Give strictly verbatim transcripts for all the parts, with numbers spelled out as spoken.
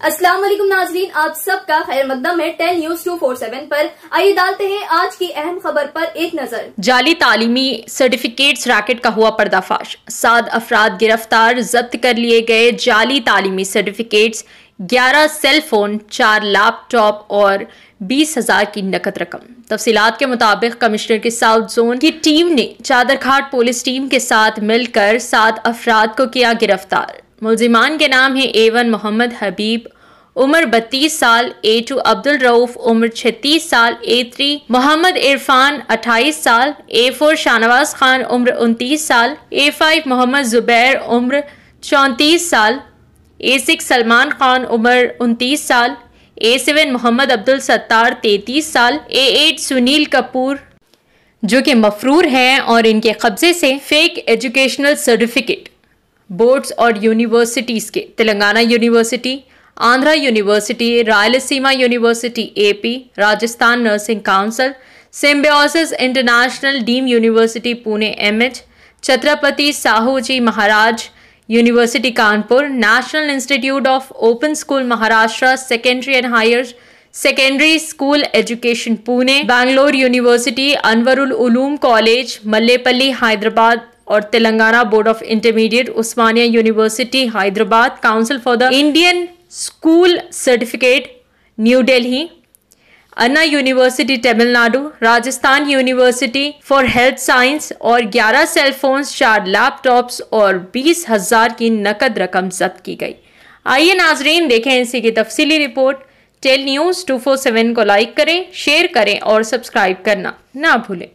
अस्सलाम वालेकुम नाजरीन, आप सबका खैर मकदम है ten news two four seven पर। आइए डालते हैं आज की अहम खबर पर एक नजर। जाली तालीमी सर्टिफिकेट्स रैकेट का हुआ पर्दाफाश। सात अफराद गिरफ्तार, जब्त कर लिए गए जाली तालीमी सर्टिफिकेट्स, ग्यारह सेल फोन, चार लैपटॉप और बीस हजार की नकद रकम। तफसीलात के मुताबिक कमिश्नर के साउथ जोन की टीम ने चादरघाट पुलिस टीम के साथ मिलकर सात अफराद को किया गिरफ्तार। मुलजिमान के नाम है ए वन मोहम्मद हबीब उम्र बत्तीस साल, ए टू अब्दुल रऊफ उम्र छत्तीस साल, ए थ्री मोहम्मद इरफान अट्ठाईस साल, ए फोर शाहनवाज खान उम्र उनतीस साल, ए फाइव मोहम्मद जुबैर उम्र चौंतीस साल, ए सिक्स सलमान खान उम्र उनतीस साल, ए सेवन मोहम्मद अब्दुल सत्तार तैंतीस साल, ए एट सुनील कपूर जो कि मफरूर हैं और इनके कब्जे से फेक एजुकेशनल सर्टिफिकेट बोर्ड्स और यूनिवर्सिटीज़ के Telangana university, Andhra university, Rayalaseema university AP, Rajasthan nursing council, Symbiosis international deem university Pune MH, Chhatrapati Sahu ji Maharaj university Kanpur, national institute of open school Maharashtra secondary and higher secondary school education Pune, Bangalore university, Anwarul Uloom college Mallepally Hyderabad और Telangana board of intermediate, Osmania university Hyderabad, council for the Indian school certificate New Delhi, Anna university Tamil Nadu, Rajasthan university for health science और ग्यारह cell phones, चार laptops और बीस हजार की नकद रकम जब्त की गई। आइए नाजरीन देखें इसी की तफसीली report. Tell news two four seven को लाइक करें, शेयर करें और सब्सक्राइब करना ना भूलें।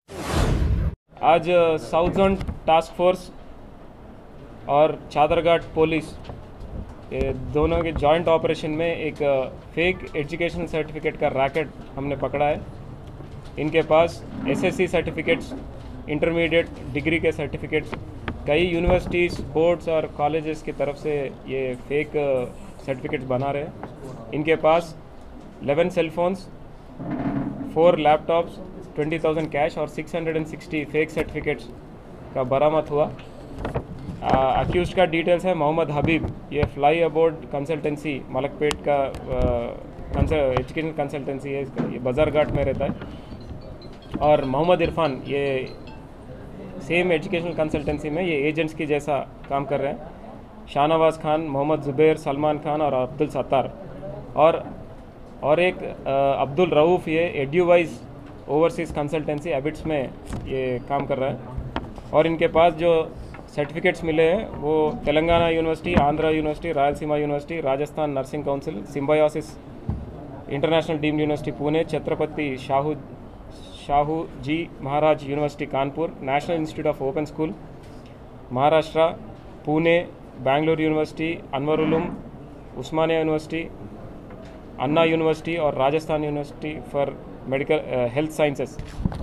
आज साउथ जोन टास्क फोर्स और चादरघाट पुलिस ये दोनों के जॉइंट ऑपरेशन में एक फेक एजुकेशन सर्टिफिकेट का रैकेट हमने पकड़ा है। इनके पास एसएससी सर्टिफिकेट्स, इंटरमीडिएट डिग्री के सर्टिफिकेट्स, कई यूनिवर्सिटीज़, बोर्ड्स और कॉलेजेस की तरफ से ये फेक सर्टिफिकेट्स बना रहे हैं। इनके पास eleven cellphones, four laptops, twenty thousand cash और six hundred sixty fake certificates का बरामद हुआ। अक्यूज का डिटेल्स है मोहम्मद हबीब, ये फ्लाई अबोर्ड कंसल्टेंसी मलकपेट का एजुकेशन कंसल्टेंसी है, इसका ये बाजारघाट में रहता है। और मोहम्मद इरफान ये सेम एजुकेशनल कंसल्टेंसी में ये एजेंट्स की जैसा काम कर रहे हैं। शाहनवाज खान, मोहम्मद जुबैर, सलमान खान और अब्दुल सत्तार और और एक अब्दुल रऊफ ये एड्यूवाइज ओवरसीज़ कंसल्टेंसी एबिट्स में ये काम कर रहा है। और इनके पास जो सर्टिफिकेट्स मिले हैं वो Telangana university, Andhra university, Rayalaseema university, Rajasthan nursing council, Symbiosis international deemed university Pune, Chhatrapati Shahu Shahu ji Maharaj university Kanpur, national institute of open school Maharashtra Pune, Bangalore university, Anwarul Uloom, Osmania university, Anna university और Rajasthan university for medical health sciences,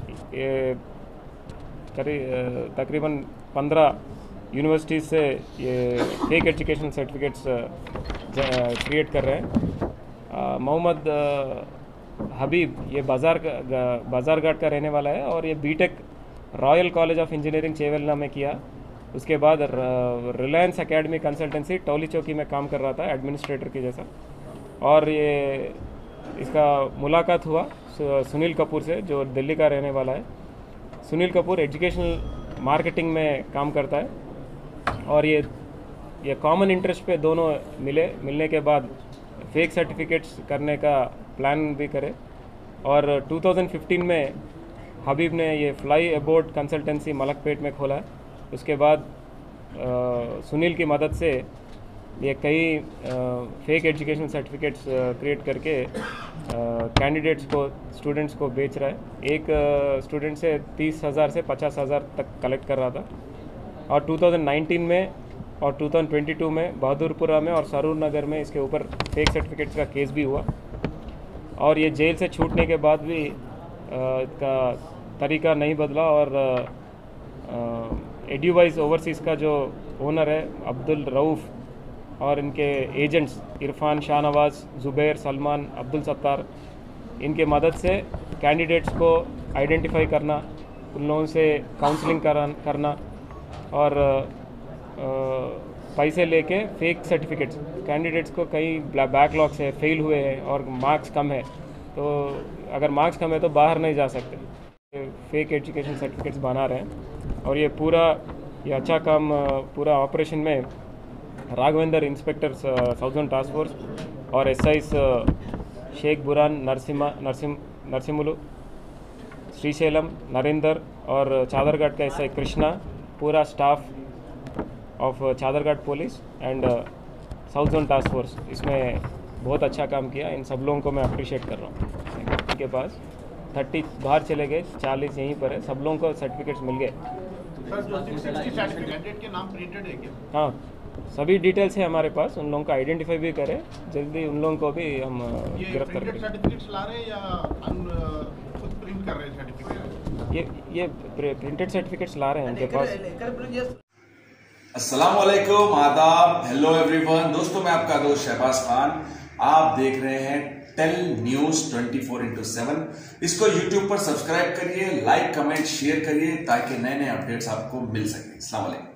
तकरीबन पंद्रह यूनिवर्सिटीज़ से ये फेक एजुकेशन सर्टिफिकेट्स क्रिएट कर रहे हैं। मोहम्मद हबीब ये बाजार बाजारघाट का रहने वाला है और ये BTech royal college of engineering चेवेलना में किया। उसके बाद रिलायंस एकेडमी कंसल्टेंसी टोली चौकी में काम कर रहा था एडमिनिस्ट्रेटर की जैसा। और ये इसका मुलाकात हुआ सुनील कपूर से जो दिल्ली का रहने वाला है। सुनील कपूर एजुकेशनल मार्केटिंग में काम करता है और ये ये कॉमन इंटरेस्ट पे दोनों मिले। मिलने के बाद फेक सर्टिफिकेट्स करने का प्लान भी करे और टू थाउजेंड फिफ्टीन में हबीब ने ये फ्लाई अबोर्ड कंसल्टेंसी मलकपेट में खोला है। उसके बाद आ, सुनील की मदद से ये कई फेक एजुकेशन सर्टिफिकेट्स क्रिएट करके कैंडिडेट्स को, स्टूडेंट्स को बेच रहा है। एक स्टूडेंट से तीस हज़ार से पचास हज़ार तक कलेक्ट कर रहा था। और टू थाउजेंड नाइनटीन में और टू थाउजेंड ट्वेंटी टू में बहादुरपुरा में और सरूर नगर में इसके ऊपर फेक सर्टिफिकेट्स का केस भी हुआ। और ये जेल से छूटने के बाद भी इसका तरीका नहीं बदला और एड्यूवाइज ओवरसीज़ का जो ओनर है अब्दुल रऊफ और इनके एजेंट्स इरफान, शाहनवाज, जुबैर, सलमान, अब्दुल सत्तार, इनके मदद से कैंडिडेट्स को आइडेंटिफाई करना, उन लोगों से काउंसलिंग करना और पैसे लेके फेक सर्टिफिकेट्स कैंडिडेट्स को कई बैकलॉग्स है, फेल हुए हैं और मार्क्स कम है, तो अगर मार्क्स कम है तो बाहर नहीं जा सकते, फेक एजुकेशन सर्टिफिकेट्स बना रहे हैं। और ये पूरा ये अच्छा काम पूरा ऑपरेशन में Raghavendra inspector south zone task force और एस आईस शेख बुरान नरसिम्हा नरसिम नरसिमुलु श्रीशैलम नरेंद्र और चादरघाट का एस आई कृष्णा, पूरा staff of Chaderghat police and south zone task force इसमें बहुत अच्छा काम किया। इन सब लोगों को मैं अप्रिशिएट कर रहा हूँ। इनके पास थर्टी बाहर चले गए, चालीस यहीं पर है, सब लोगों को सर्टिफिकेट्स मिल गए। सर, जो साठ कैंडिडेट के नाम प्रिंटेड है क्या? हाँ, सभी डिटेल्स है हमारे पास, उन लोगों को आइडेंटिफाई भी करें, जल्दी उन लोगों को भी हम गिरफ्तार करें। सर्टिफिकेट्स ला रहे हैं या खुद प्रिंट कर रहे हैं सर्टिफिकेट? ये ये प्रिंटेड सर्टिफिकेट्स ला रहे हैं उनके पास। अस्सलाम वालेकुम, आदाब, हेलो एवरीवन। दोस्तों, मैं आपका दोस्त शहबाज खान, आप देख रहे हैं tell news twenty four into seven. इसको यूट्यूब पर सब्सक्राइब करिए, लाइक कमेंट शेयर करिए ताकि नए नए अपडेट्स आपको मिल सके। अस्सलाम वालेकुम।